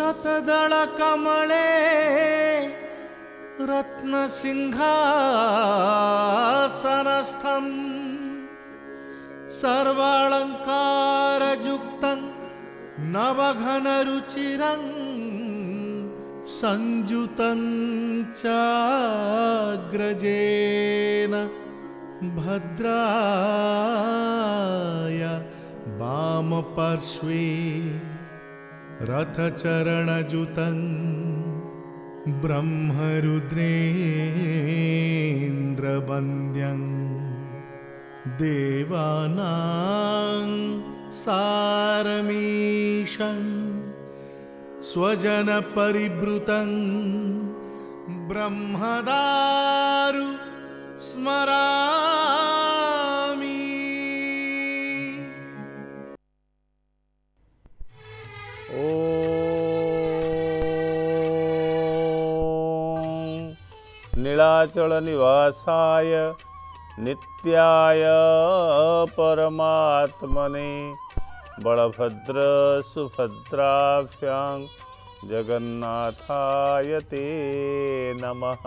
शतदलकमले रत्नसिंहासनस्थं सर्वालंकारयुक्तं नवघनरुचिरं संयुतं चाग्रजेन भद्राय वामपार्श्वे रथचरणयुतं ब्रह्मरुद्रेन्द्रवन्द्यं देवानां सारमीशं स्वजनपरिवृतं ब्रह्मदारु स्मरामि। नीलाचल निवासाय नित्याय परमात्मने बलभद्र सुभद्राभ्यां जगन्नाथाय ते नमः।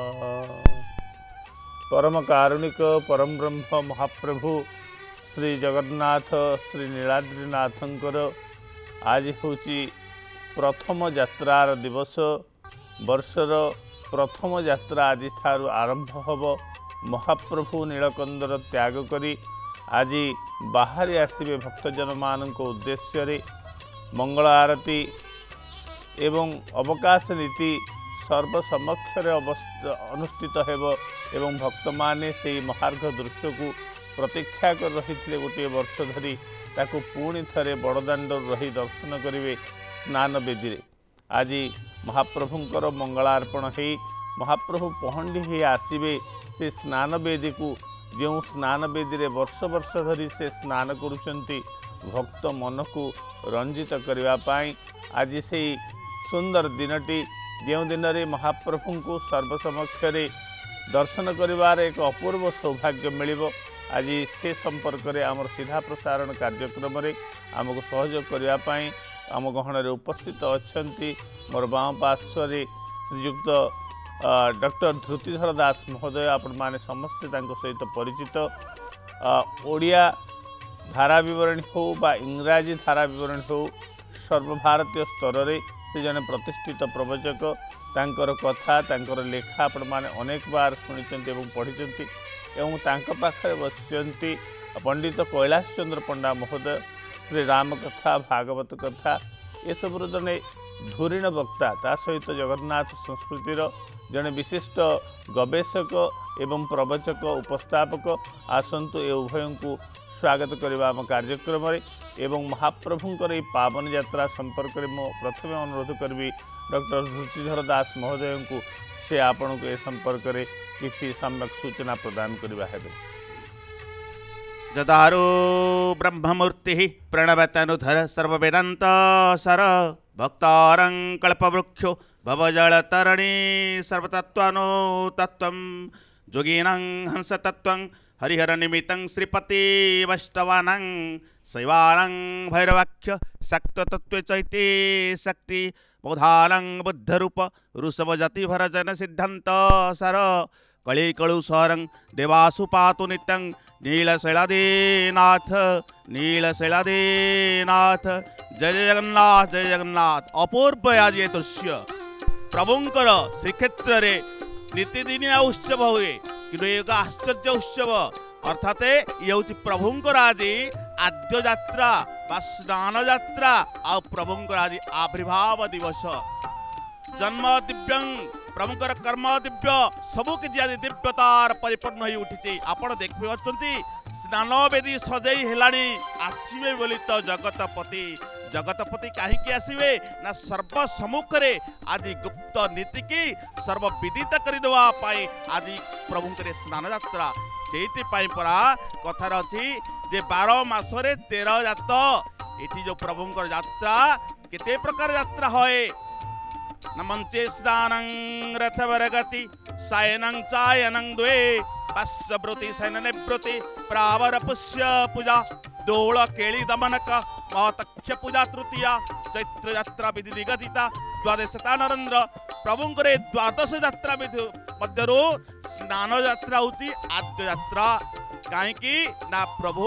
परम कारुणिक परम ब्रह्म महाप्रभु श्री जगन्नाथ श्री नीलाद्रीनाथंकर आज होची प्रथम यात्रार दिवस। वर्षर प्रथम यात्रा आज ठारू आरंभ हब। महाप्रभु नीलकंदर त्याग करी आज बाहरी आसबे भक्तजन मानक उद्देश्य मंगल आरती एवं अवकाश नीति सर्वसमक्ष अनुष्ठित हेब एवं भक्त माने से महार्घ दृश्य को प्रतीक्षा कर रही गोटे वर्ष धरी ताकू पुणी थे बड़दाण्ड रही दर्शन करेंगे स्नान बेदी। आज महाप्रभुंकर मंगलार्पण हो महाप्रभु पहंडी हो आसबे से स्नान बेदी को जो स्नान बेदी रे वर्ष वर्ष धरी से स्नान करुँच भक्त मन को रंजित करने आज से सुंदर दिनटी जो दिन में महाप्रभु को सर्वसमक्ष दर्शन करिवार एक अपूर्व सौभाग्य मिलिबो। आज से संपर्क में आमर सीधा प्रसारण कार्यक्रम आमको सहयोग करने आम गहन उपस्थित अच्छा मोर बाँ पार्श्व श्रीयुक्त डॉक्टर धृतिधर दास महोदय आपण माने समस्ते सहित परिचित। ओडिया धारा विवरणी हो बा इंग्राजी धारा विवरणी हो सर्वभारतीय स्तर में से जने प्रतिष्ठित प्रवचक। तांकर कथा तांकर लेखा आपण माने अनेक बार शुणिचंती एवं पढ़िचंती एवं तांका पाखरे बसिचंती पंडित कैलाश चंद्र पंडा महोदय। श्री राम कथा भागवत कथा ये सब जने धुरीण वक्ता ता सहित जगन्नाथ संस्कृतिर जने विशिष्ट गवेषक एवं प्रवचक उपस्थापक आसंतु ए उभय को स्वागत करवा आम कार्यक्रम एवं महाप्रभुंकर ये पावन यात्रा संपर्क में मो प्रथम अनुरोध करी डॉक्टर धृतिधर दास महोदय को से आपण को ए संपर्क में किसी सम्यक सूचना प्रदान करवा है। जदारो ब्रह्ममूर्ति प्रणवतनुधर सर्ववेदांत सर भक्तारं कल्पवृक्षो भवजलतरणी सर्वतत्त्वानो तत्त्वं जोगिनां हंसतत्त्वं हरिहर निमित्तं श्रीपति वैष्णवानां शैवानां भैरवाख्य शक्ततत्त्वे चैते शक्ति बोधानं बुद्धरूप ऋषभजति भरजन सिद्धांत सर कलिकलु सहरं देवासु पातु नित्यं नीलशैलादिनाथ नीलशैलादिनाथ। जय जगन्नाथ जय जगन्नाथ। अपूर्व आज ये दृश्य प्रभुंकर श्रीक्षेत्र रे नीतिदिनिया उत्सव हुए कि एक आश्चर्य उत्सव अर्थात ये हूँ प्रभुंकर आज आद्य यात्रा बा स्नान यात्रा आ प्रभुंकर आज आविर्भाव दिवस। जन्म दिव्यं प्रभुंकर कर्म दिव्य सबु किछि आज दिव्यतार परिपूर्ण हो उठी। आपण देखि पाछंती स्नान बेदी सजई हेलानी आसीबे बोली तो जगतपति जगतपति कहीं आसवे ना सर्व सम्मुख आज गुप्त नीति की सर्वविदित करदेवाई आज प्रभुंकर स्नान यात्रा से परा कथार अच्छी जे 12 मासरे 13 जात ये जो प्रभुंकर यात्रा केते प्रकार यात्रा होए न मंचे स्नान रथवरगति शयनं चायनं द्वे पाश्वृति शयन निवृत्ति प्रावर पुष्य पूजा दोल केली दमनक महतक्ष पूजा तृतीया चैत्र यात्रा विधि निगदिता द्वादशता नरेन्द्र प्रभुंकर ए द्वादश यात्रा विधि मध्यरु स्नान यात्रा होची आद्य यात्रा कहीं ना प्रभु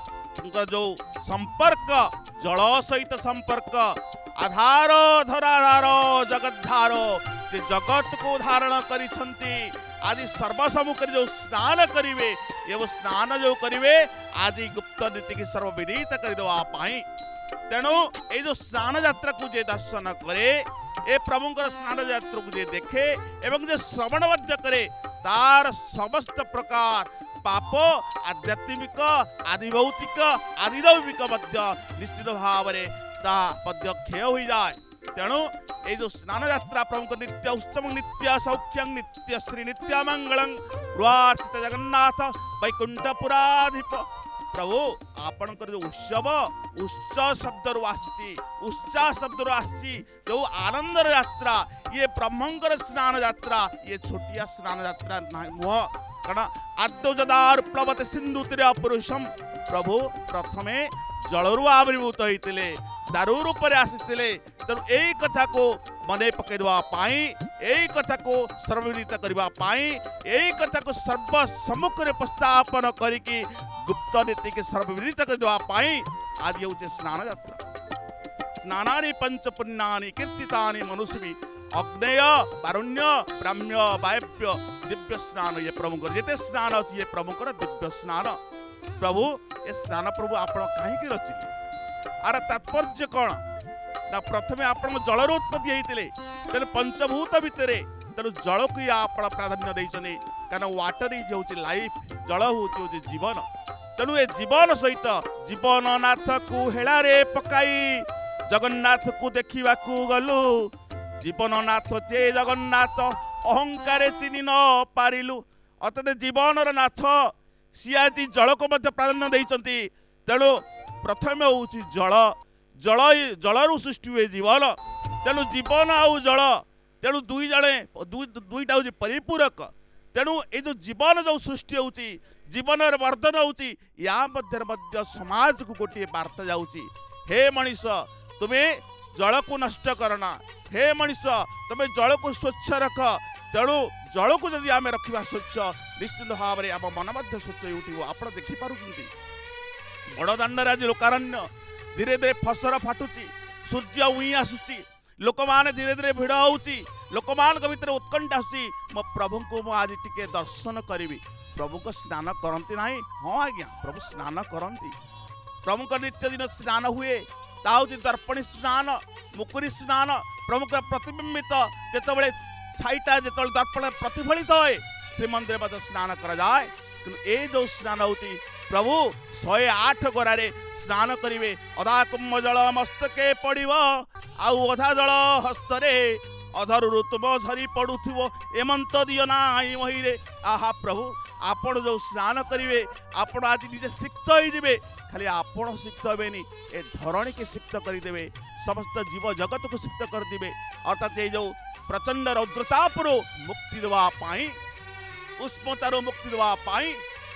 जो संपर्क जल सहित संपर्क आधार धराधार जगद्धार जे जगत को धारण करिछंती आदि सर्वसम्मुख जो स्नान करिवे ये स्नान जो करिवे आदि गुप्त नीति की सर्वविदित करदेवा तेणु ये जो स्नान यात्रा को जे दर्शन करे ए प्रभुंकर स्नान यात्रा को जे देखे एवं जे श्रवण मध्य करे तार समस्त प्रकार पाप आध्यात्मिक आदि भौतिक आदिदैविक मध्य निश्चित भाव में क्षय हो जाए। तेणु ये जो स्नान यात्रा प्रभु नित्य उत्सव नित्य सौख्यं नित्य श्री नित्य मंगलं रुआर्चित जगन्नाथ वैकुंठपुराधिप प्रभु आपणकर जो उत्सव उत्सव शब्द उत्साह शब्द आसी जो आनंद यात्रा ये ब्रह्मंकर स्नान यात्रा ये छोटिया स्नान यात्रा नुह कारण आद्य जदार प्लवते सिंधु तीर पुरुषम प्रभु प्रथमे जलरू आविर्भूत होते दारू रूप आसी तेणु यही कथा को मन पकईवाई यही कथा को सर्वविदित करने यही कथा को सर्वसम्मुख उपस्थापन करके गुप्त नीति के सर्वविदित करने आज हूँ स्नान यात्रा स्नानानि पंच पुण्यानि कीर्तितानि मनुष्य अग्नेय पारुण्य ब्राह्म्य वायव्य दिव्य स्नान ये प्रभु जिते स्नान अच्छी ये प्रभुकर दिव्य स्नान प्रभु ये स्नान प्रभु आपण कहीं रचिले आर तात्पर्य कौन ना प्रथमे आप जलर उत्पत्ति होते तेणु पंचभूत भितर तेणु जल को आप प्राधान्य देते कारण वाटर इज हूँ लाइफ जल हूँ जीवन तेणु ए जीवन सहित जीवन नाथ को हेलारे पकाई जगन्नाथ को देखा गलु जीवन नाथ जे जगन्नाथ अहंकार चिन्ह न पारिलु अर्थात जीवन नाथ सी आज जल को प्राधान्य देते तेणु प्रथम हूँ जल जल जलरू सृष्टि हुए जीवन तेणु जीवन आउ जल तेणु दुई जड़े दुईटा हूँ परिपूरक तेणु ये जो जीवन जो सृष्टि होती जीवन वर्धन होती या मध्य समाज को गोटे वार्ता जाऊँगी हे मनीष तुम्हें जल को नष्ट करना हे मनीष तुम्हें जल को स्वच्छ रख तेणु जल को जदि आम रखा स्वच्छ निश्चित भाव में आम मन मध्य स्वच्छ उठो आप देखिपुं बड़दाण्डे आज लोकारण्य धीरे धीरे फसर फाटुची सूर्य उई आसुची लोक मैंने धीरे धीरे भिड़ होची लोक मान भीतर उत्कंठ आसुची मो प्रभु को मु आज टिके दर्शन करी प्रभु को स्नान करती ना हाँ आज्ञा प्रभु स्नान करती प्रभु का नित्य दिन स्नान हुए ताऊँ दर्पणी स्नान मुकुरी स्नान प्रभु का प्रतिबिंबित जिते छाईटा जो दर्पण प्रतिफलित हुए श्रीमंदिर मध्य स्नान कराए कि ये जो स्नान होती प्रभु 108 गरारे स्नान करेंगे अधा कुंभ जल मस्तके पड़ो आउ अधा जल हस्तरे अधरू तुम झरी पड़ुव एमंत दियो ना महीरे आहा प्रभु आपण जो स्नान करेंगे आपण आज निजे सिक्त होइबे खाली आपण सिक्त हेनी ए धरणी के सिक्त करदे समस्त जीव जगत को सिक्त करदे अर्थात ये जो प्रचंड रौद्रतापुर मुक्ति देवाई उष्मतार मुक्ति देवाई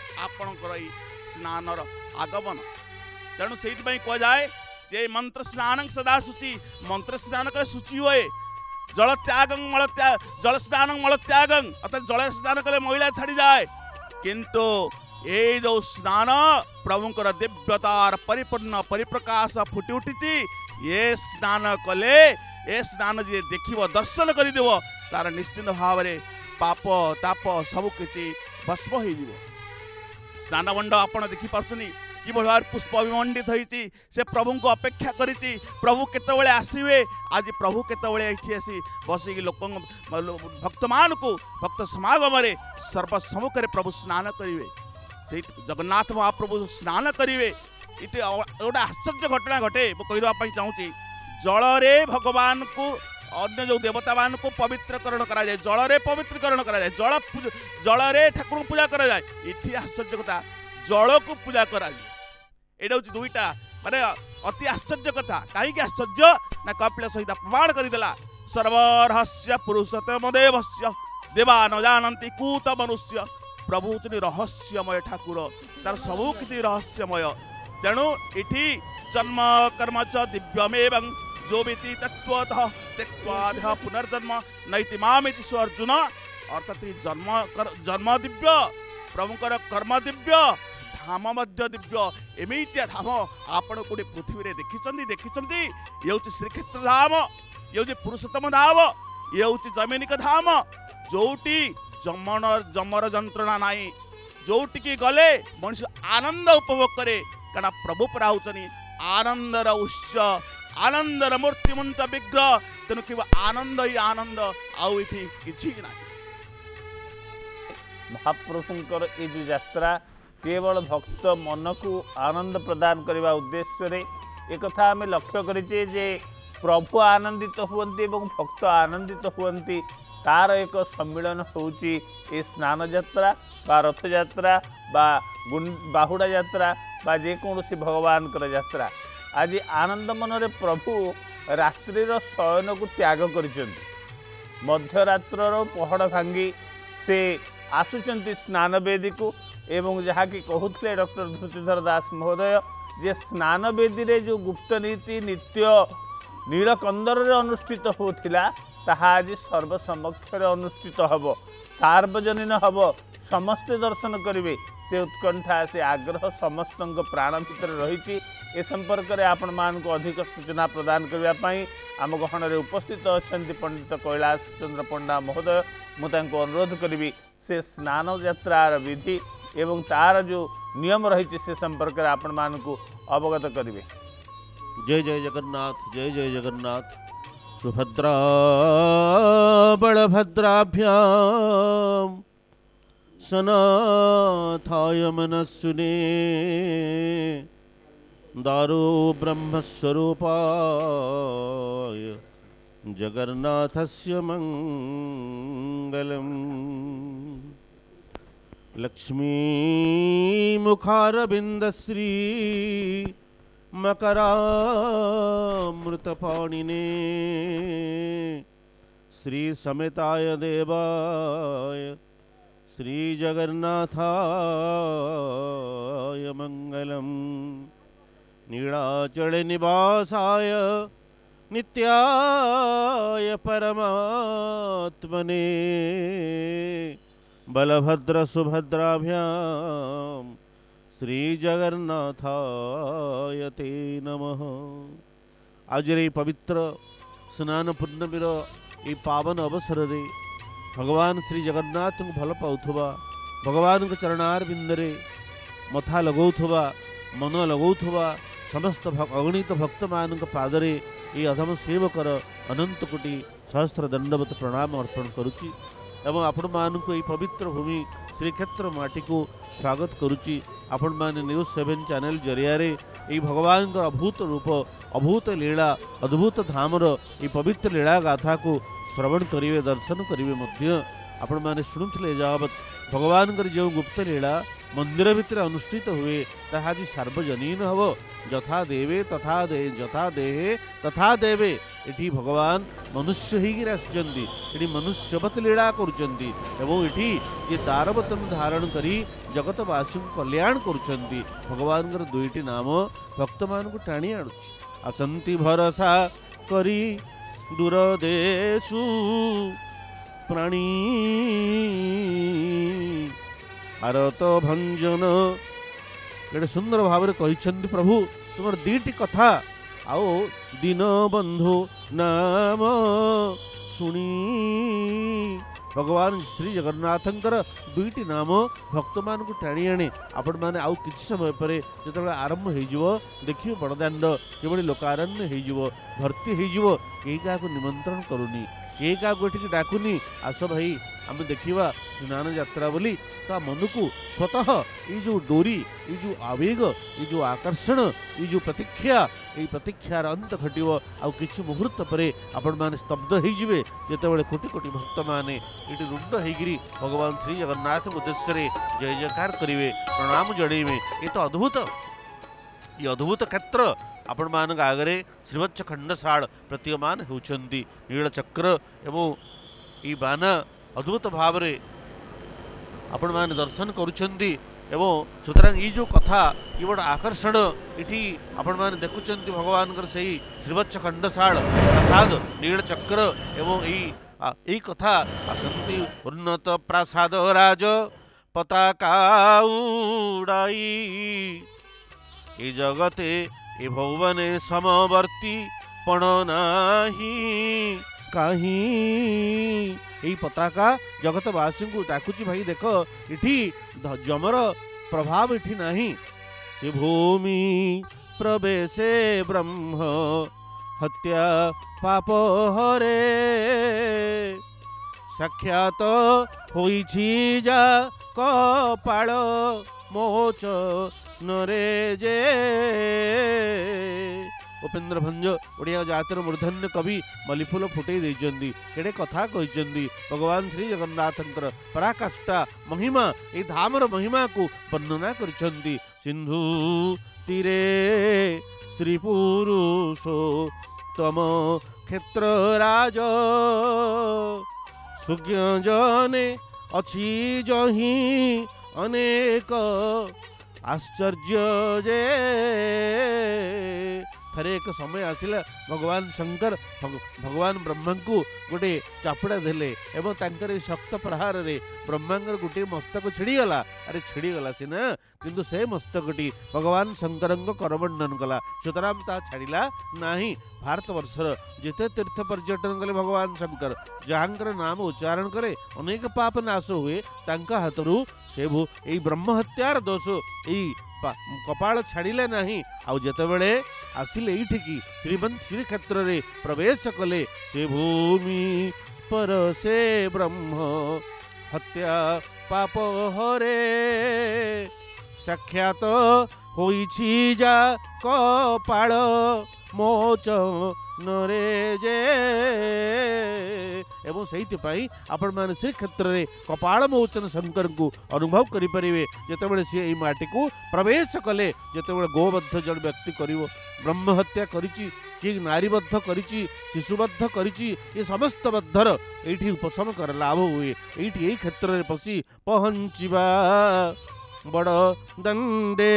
आपणकर स्नानर आगमन तेणु से कहुए जे मंत्र स्नान सदा शुचि मंत्र स्नान कले शुचि हुए जल त्यागं मल त्याग जल स्नान मल त्यागं अर्थात जल स्नान कले महिला छाड़ी जाए किंतु ये जो स्नान प्रभुंकर दिव्यतार परिपूर्ण परिप्रकाश फुटी उठी ये स्नान कले ए स्नान जी देखिव दर्शन करदेव तार निश्चित भाव में पाप ताप सबकि भस्म हो स्नान मंड आप देखिपुनि कि भाव पुष्प अभिमंडित होती से प्रभु को अपेक्षा करी प्रभु केतबेले आसवे आज प्रभु केतबेले ये आसी बसिक लोक भक्त मान को भक्त समागम सर्वसम्मुख प्रभु स्नान करेंगे से जगन्नाथ महाप्रभु स्नान करेंगे ये गोटे आश्चर्य घटना घटे मुझे चाहूँगी जलरे भगवान को अन्य जो देवता मान को पवित्रकरण करा जाए जलरे पवित्रकरण करा जाए जलरे ठाकुर पूजा करा जाए ये आश्चर्य कथा जल को पूजा करा जाए ये हूँ दुईटा माने अति आश्चर्य कथा कहीं आश्चर्य ना कपिल सहित प्रमाण करदेला सर्वरहस्य पुरुषोत्तम देवस्य देवा न जानती कूत मनुष्य प्रभु हूँ रहस्यमय ठाकुर तार सबकि रहस्यमय तेणु इठी जन्म कर्म च दिव्यमेवं जो व्यक्ति तत्वतः त्यक्त्वा पुनर्जन्म नैति मामेति सो अर्जुन अर्थात जन्म दिव्य प्रभुकर कर्म दिव्य धाम मध्य दिव्य एमितिया धाम आपण कोटे पृथ्वी देखिछन्ति ये हूँ श्रीक्षेत्र धाम ये हूँ पुरुषोत्तम धाम ये हूँ जमिनिक धाम जोटी जमर जंत्रणा नाई जोटिकी गले मनुष्य आनंद उपभोग करे कारण प्रभु परा होचनी आनंदर उत्स आनंदर मूर्तिमंत विग्रह तेणु कि आनंद ही आनंद आउ इति किछि ना महाप्रभुंकर ये जो यात्रा केवल भक्त मन को आनंद प्रदान करने उद्देश्य रे एक कथा आम लक्ष्य करिचे जे प्रभु आनंदित हुअन्ति एवं भक्त आनंदित हुअन्ति तार एक सम्मिलन होउची ए स्नान यात्रा बा रथ यात्रा बा बाहुड़ा यात्रा बा जेकोसी भगवान कर यात्रा आज आनंद मनरे प्रभु रात्रिर शयन को त्याग करिसेंति मध्यरात्र पहड़ भांगी से आसुचंती स्नान वेदी को एवं जहाँ कि कहते डॉक्टर धृतिधर दास महोदय जे स्नान वेदी रे जो गुप्त नीति नित्य नीलकंदर अनुष्ठित होता ताहा आज सर्वसमक्ष अनुष्ठित हब सार्वजनीन हब समस्ते दर्शन करेंगे से उत्कंठा से आग्रह समस्त प्राण भितर रही ए संपर्क में आपण मान को अधिक सूचना प्रदान करने आम गहन में उपस्थित अच्छा पंडित कैलाश चंद्र पंडा महोदय मुझे अनुरोध करी से स्नान यात्रार विधि एवं तार जो नियम रही से संपर्क में आपण मान को अवगत करेंगे। जय जय जगन्नाथ सुभद्रा बलभद्राभ्यां सनाथाय मनस्सुने दारो ब्रह्मस्वरूपाय जगन्नाथस्य मंगलम् लक्ष्मी मुखारविंदश्री मकरामृतपाणिने श्री समेताय देवाय श्री जगन्नाथाय मंगलम् नीलाचल निवासाय नित्याय परमात्मने बलभद्र सुभद्राभ्यां श्री जगन्नाथाय ते नमः। आज रे पवित्र स्नान पूर्णमीर ये पावन अवसर रे भगवान श्री जगन्नाथ को भल पाउथुबा भगवान के चरणार बिंदरे मथा लगौथुबा मन लगौथुबा समस्त अगणित भक्त मान पादरे ये अधम सेवकर अनंत कोटि सहस्र दंडवत प्रणाम अर्पण करुच्ची एवं आपण मान को ये पवित्र भूमि श्रीक्षेत्र माटी को स्वागत करुच्ची। आपण माने न्यूज 7 चैनल जरिया रे ये भगवान का अभूत रूप अभूत लीला अद्भुत धामर ये पवित्र लीला गाथा को श्रवण करिवे दर्शन करिवे मध्य आपण माने शुणुथिले जावत भगवान कर जो गुप्त लीला मंदिर भितर अनुष्ठित हुए ताहा जी सार्वजनीन हब यथा देवे तथा देहे तथा देवे एठी भगवान मनुष्य ही आसुचंती एठी मनुष्यवत लीला करुचंती एवं एठी जे दारवतन धारण करी जगतवासी कल्याण करुचंती भगवान कर दुईटी नाम भक्त मान को टाणी आणुछि असंति भरसा करी दूर देशु प्राणी आरत भंजन एटे सुंदर भाव कहते प्रभु तुम दीटी कथा आओ दीन बंधु नाम शुणी भगवान श्री जगन्नाथंकर दुईटी नाम भक्त मान को टाणी आने आपण मैंने आउ किसी समय पर जो आरंभ हो देखिए बड़दाण्ड किभली लोकारण्य हो भर्ती हो क्या निमंत्रण करूनी ये क्या डाकुनी आस भाई आम देखा स्नान यात्रा बोली ता मन को स्वतः ये जो डोरी ये जो आवेग ये जो आकर्षण ये जो प्रतीक्षा ये प्रतीक्षार अंत घटव आउ किसी मुहूर्त पर आपण मैंने स्तब्ध होइजिवे जेतेबेले कोटि कोटि भक्त मैंने ये रुंड होगी भगवान श्री जगन्नाथ उद्देश्य जय जयकार करेंगे प्रणाम जड़ेबे ये तो ये अद्भुत क्षेत्र आपण मान आगे श्रीवत्स खंडशाल प्रतीयमान होती नीलचक्र एवं ये बाना अद्भुत भाव आपण मान दर्शन करुछंती एवं सुतरां ये जो कथा ये बड़ आकर्षण इटी आपण मैंने देखुंत भगवान से श्रीवत्स खंडशाल प्रसाद नीलचक्र एवं यही कथा आसती उन्नत प्रासाद राज पताका उड़ाई ए जगते ए भुवने समवर्ती पण नाही कहीं यही पताका जगतवासी को डाकुची भाई देख इठी जमर प्रभाव इठी नहीं से भूमि प्रवेशे ब्रह्म हत्या पाप हरे साक्षात होइछि जा कपाळ मोच नरे जे उपेन्द्र भंज ओडिया जातिर मूर्धन्य कवि मल्लीफुल फुटे देइचंदी केडे कथा कहिचंदी भगवान श्री जगन्नाथंकर पराकाष्ठा महिमा ए धामर महिमा को वर्णना करिचंदी सिंधु तीरे श्री पुरुषो तम क्षेत्र राज सुज्ञ जने अछि जही अनेक आश्चर्य जे थरे एक समय आसिला भगवान शंकर भगवान ब्रह्मा को गोटे चापुड़ा देले एवं तांकर शक्त प्रहार रे ब्रह्मांगर गोटे मस्तक छिड़ीगला अरे छिड़ीगला सीना किंतु से मस्तकटी भगवान शंकर करमंडन कला सुतरां ता छाड़िला नाही। भारत वर्षर जिते तीर्थ पर्यटन कले भगवान शंकर जहाँकर नाम उच्चारण करे अनेक पाप नाश हुए तांका हाथरू से ब्रह्म हत्यार दोष यही कपाल छाड़िले नहीं आउ जेतेबेले आसिले एठिकी श्रीक्षेत्र रे प्रवेश कले से भूमि पर से ब्रह्म हत्या पाप हरे साक्षात होइछि जा कपाल मोच नरे जे एवं से आपण मैंने श्रीक्षेत्र में कपाल मोचन शंकर को अनुभव करें जितेबाला सी यही माटी को प्रवेश कले जितेबाला गोबद्ध जन व्यक्ति कर ब्रह्म हत्या कि नारीबद्ध कर शिशुबद्ध कर समस्त बद्धर ये उपशम कर लाभ हुए यही क्षेत्र में पशि पहुँचवा बड़ दंडे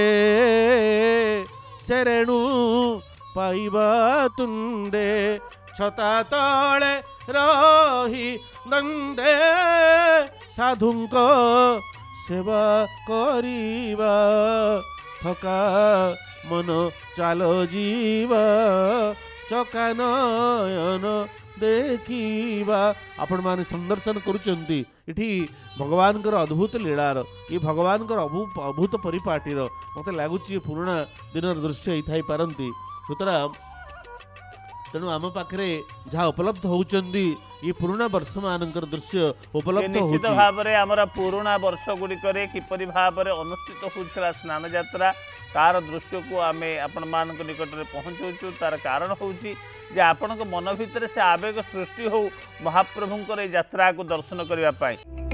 शरणु पाइबा तुंडे छता तले रही दंडे साधुंक सेवा करिबा थका मन चाल जीवा चका नयन देखिबा आपण माने संदर्शन करुचंती इठी भगवान कर अद्भुत लीलार ये भगवान कर अभूत परिपाटीर मते लागुची पुराना दिन दृश्य ही थाई पारंती सुतरां तेणु आम पाखे जहाँ उपलब्ध होउचंदी ये पुराना वर्ष मानकर दृश्य उपलब्ध निश्चित भाव में आमर पुराना वर्ष गुड़िक किपरि भाव में अनुष्ठित होता स्नान यात्रा तार दृश्य को आम आपण मान निकट में पहुँचाऊँ तार कारण हूँ जे आपण मन भितर से आवेग सृष्टि हो महाप्रभुंकर यात्रा को दर्शन करने।